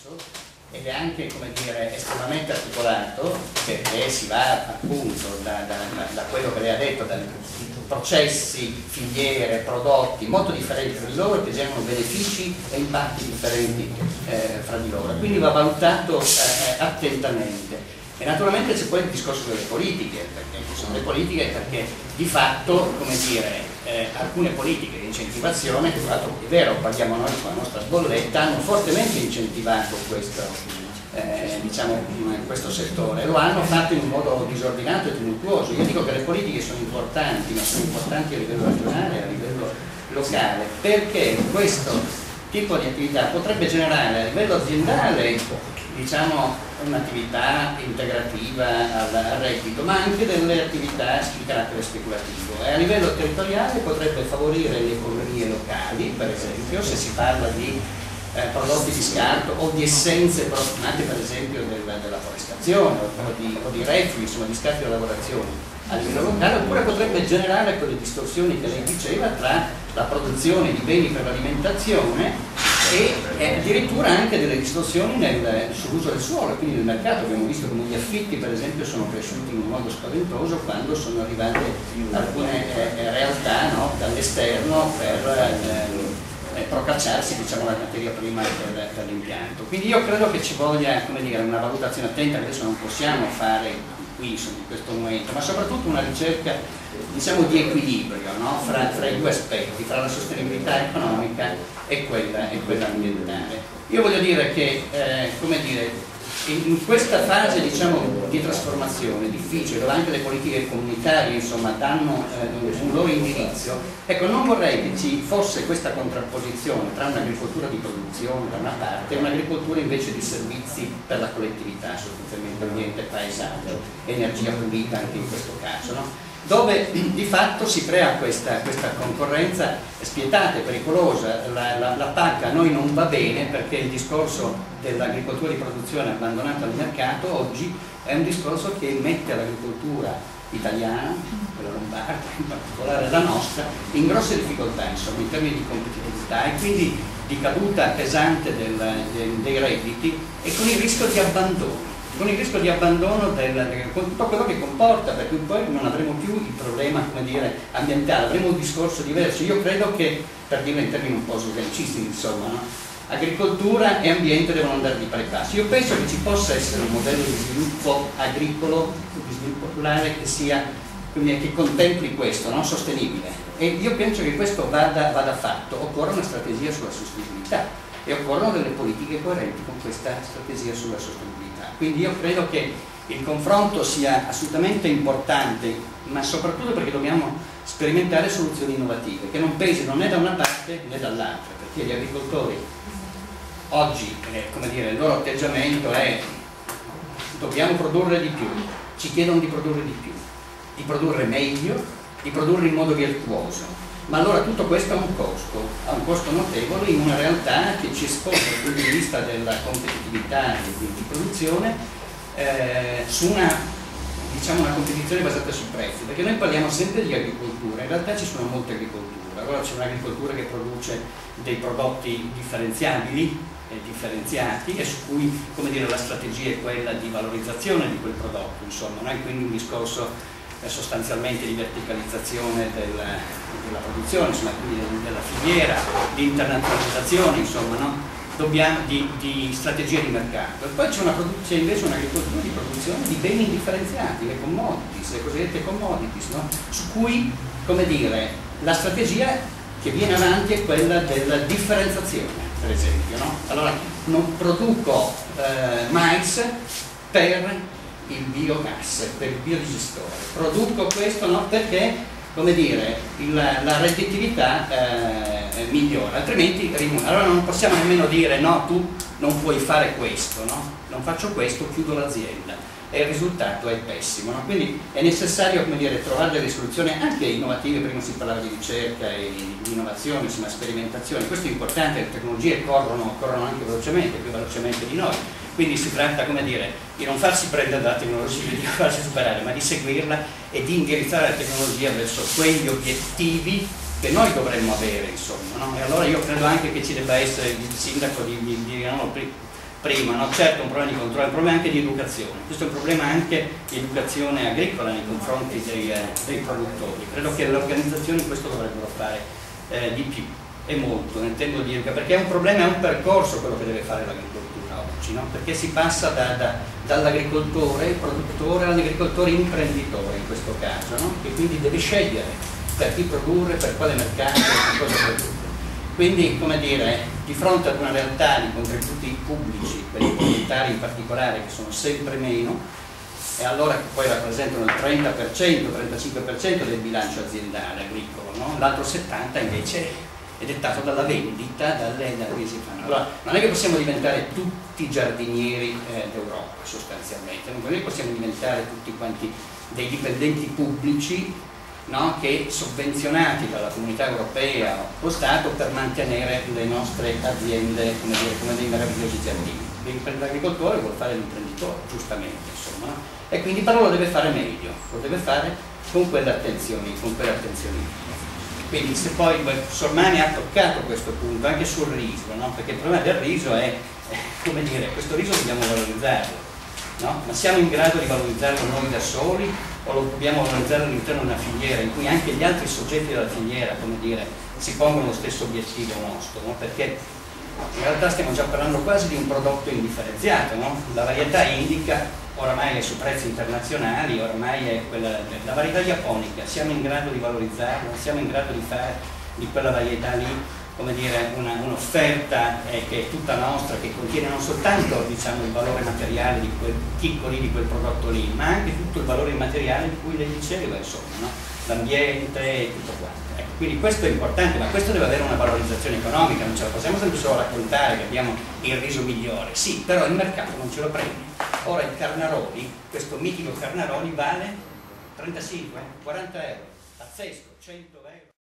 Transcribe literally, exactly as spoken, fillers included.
diverso ed è anche, come dire, estremamente articolato, perché si va appunto da, da, da quello che lei ha detto, da processi, filiere, prodotti molto differenti tra di loro che generano benefici e impatti differenti eh, fra di loro, quindi va valutato eh, attentamente. E naturalmente c'è poi il discorso delle politiche, perché ci sono le politiche perché di fatto, come dire, eh, alcune politiche di incentivazione, che tra l'altro è vero, paghiamo noi con la nostra bolletta, hanno fortemente incentivato questo, eh, diciamo, questo settore, lo hanno fatto in un modo disordinato e tumultuoso. Io dico che le politiche sono importanti, ma sono importanti a livello regionale e a livello locale, perché questo tipo di attività potrebbe generare a livello aziendale, diciamo, un'attività integrativa al, al reddito, ma anche delle attività di carattere speculativo, e a livello territoriale potrebbe favorire le economie locali, per esempio, se si parla di eh, prodotti di scarto o di essenze profumate, per esempio del, della forestazione o di, o di reflui, insomma di scarti di lavorazione a livello locale, oppure potrebbe generare quelle distorsioni che lei diceva tra la produzione di beni per l'alimentazione e eh, addirittura anche delle distorsioni nel, sull'uso del suolo, quindi nel mercato. Abbiamo visto come gli affitti, per esempio, sono cresciuti in un modo spaventoso quando sono arrivate alcune eh, realtà, no, dall'esterno per eh, procacciarsi, diciamo, la materia prima del, dell'impianto. Quindi io credo che ci voglia, come dire, una valutazione attenta, che adesso non possiamo fare qui, insomma, in questo momento, ma soprattutto una ricerca, diciamo, di equilibrio, no? fra, fra i due aspetti, fra la sostenibilità economica e quella, e quella ambientale. Io voglio dire che, eh, come dire, in, in questa fase, diciamo, di trasformazione difficile, dove anche le politiche comunitarie, insomma, danno eh, un loro indirizzo, ecco, non vorrei che ci fosse questa contrapposizione tra un'agricoltura di produzione da una parte e un'agricoltura invece di servizi per la collettività, sostanzialmente ambiente, paesaggio, energia pulita anche in questo caso, no? Dove di fatto si crea questa, questa concorrenza spietata e pericolosa. La, la, la P A C a noi non va bene, perché il discorso dell'agricoltura di produzione abbandonata al mercato oggi è un discorso che mette l'agricoltura italiana, quella lombarda, in particolare la nostra, in grosse difficoltà, insomma, in termini di competitività e quindi di caduta pesante del, del, dei redditi, e con il rischio di abbandono. con il rischio di abbandono del, con tutto quello che comporta, perché poi non avremo più il problema, come dire, ambientale, avremo un discorso diverso. Io credo che, per dirlo in termini un po' surrealistici, insomma, no? Agricoltura e ambiente devono andare di pari passo. Io penso che ci possa essere un modello di sviluppo agricolo, di sviluppo rurale che sia, quindi, che contempli questo, no? Sostenibile. E io penso che questo vada, vada fatto. Occorre una strategia sulla sostenibilità e occorrono delle politiche coerenti con questa strategia sulla sostenibilità. Quindi io credo che il confronto sia assolutamente importante, ma soprattutto perché dobbiamo sperimentare soluzioni innovative che non pesino né da una parte né dall'altra, perché gli agricoltori oggi, eh, come dire, il loro atteggiamento è: dobbiamo produrre di più, ci chiedono di produrre di più, di produrre meglio, di produrre in modo virtuoso. Ma allora tutto questo ha un costo, ha un costo notevole in una realtà che ci espone dal punto di vista della competitività di, di produzione eh, su una, diciamo, una competizione basata sui prezzi, perché noi parliamo sempre di agricoltura, in realtà ci sono molte agricolture. Allora c'è un'agricoltura che produce dei prodotti differenziabili e differenziati e su cui, come dire, la strategia è quella di valorizzazione di quel prodotto, insomma, no? E quindi un discorso sostanzialmente di verticalizzazione della, della produzione, insomma, quindi della filiera, di internazionalizzazione, insomma, no? Dobbiamo, di, di strategia di mercato. E poi c'è, una, c'è invece un'agricoltura di produzione di beni indifferenziati, le commodities, le cosiddette commodities, no? Su cui, come dire, la strategia che viene avanti è quella della differenziazione, per esempio, no? Allora, non produco eh, mais per il biogas, per il biodigestore, produco questo, no? Perché, come dire, il, la redditività eh, migliora, altrimenti rimuove. Allora non possiamo nemmeno dire: no, tu non puoi fare questo, no? Non faccio questo, chiudo l'azienda, e il risultato è pessimo, no? Quindi è necessario, come dire, trovare delle soluzioni anche innovative. Prima si parlava di ricerca e di innovazione, insomma, sperimentazione. Questo è importante, le tecnologie corrono, corrono anche velocemente, più velocemente di noi. Quindi si tratta, come dire, di non farsi prendere dalla tecnologia, di farsi superare, ma di seguirla e di indirizzare la tecnologia verso quegli obiettivi che noi dovremmo avere, insomma, no? E allora io credo anche che ci debba essere, il sindaco di, di, di no, prima, no? Certo è un problema di controllo, è un problema anche di educazione, questo è un problema anche di educazione agricola nei confronti dei, eh, dei produttori. Credo che le organizzazioni questo dovrebbero fare eh, di più, e molto, intendo dire, perché è un problema, è un percorso quello che deve fare l'agricoltura oggi, no? Perché si passa da, da, dall'agricoltore, produttore, all'agricoltore imprenditore in questo caso, no? Che quindi deve scegliere per chi produrre, per quale mercato, per cosa produrre. Quindi, come dire, di fronte ad una realtà di contributi pubblici, quelli comunitari in particolare, che sono sempre meno, e allora che poi rappresentano il trenta per cento, trentacinque per cento del bilancio aziendale agricolo, no? L'altro settanta per cento invece è dettato dalla vendita, dalle, dalle che si fanno. Allora, non è che possiamo diventare tutti giardinieri eh, d'Europa, sostanzialmente, non è che possiamo diventare tutti quanti dei dipendenti pubblici, no? Che sovvenzionati dalla comunità europea o Stato per mantenere le nostre aziende come, dire, come dei meravigliosi giardini. L'agricoltore vuole fare l'imprenditore, giustamente, insomma, no? E quindi però lo deve fare meglio, lo deve fare con quelle attenzioni, con quelle attenzioni. Quindi se poi Sormani ha toccato questo punto anche sul riso, no? Perché il problema del riso è, eh, come dire, questo riso dobbiamo valorizzarlo, no? Ma siamo in grado di valorizzarlo noi da soli o lo dobbiamo valorizzare all'interno di una filiera in cui anche gli altri soggetti della filiera, come dire, si pongono lo stesso obiettivo nostro, no? Perché in realtà stiamo già parlando quasi di un prodotto indifferenziato, no? La varietà indica, oramai è su prezzi internazionali, oramai è quella, la varietà japonica, siamo in grado di valorizzarla, siamo in grado di fare di quella varietà lì, come dire, un'offerta eh, che è tutta nostra, che contiene non soltanto, diciamo, il valore materiale di quel chicco lì, di quel prodotto lì, ma anche tutto il valore immateriale di cui lei diceva, insomma, no? L'ambiente e tutto quanto. Ecco, quindi questo è importante, ma questo deve avere una valorizzazione economica, non ce la possiamo sempre solo raccontare che abbiamo il riso migliore, sì, però il mercato non ce lo prende. Ora il Carnaroli, questo mitico Carnaroli, vale trentacinque quaranta euro, pazzesco, cento euro.